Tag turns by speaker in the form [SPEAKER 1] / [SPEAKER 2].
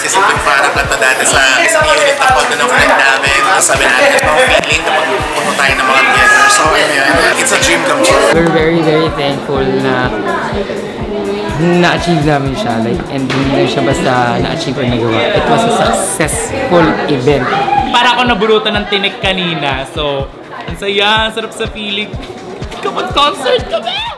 [SPEAKER 1] kasi itong parang kanta dati sa isang unit ako doon ako nagdami. Sabi natin, itong feeling na magpupunta tayo ng mga theater. So, it's a dream come true.
[SPEAKER 2] We're very, very thankful na na-achieve namin siya. Like, and hindi lang siya basta na-achieve or nagawa. It was a successful event.
[SPEAKER 3] Para ako naburutan ng tinik kanina. So, ang saya, sarap sa feeling. Kapag concert kami!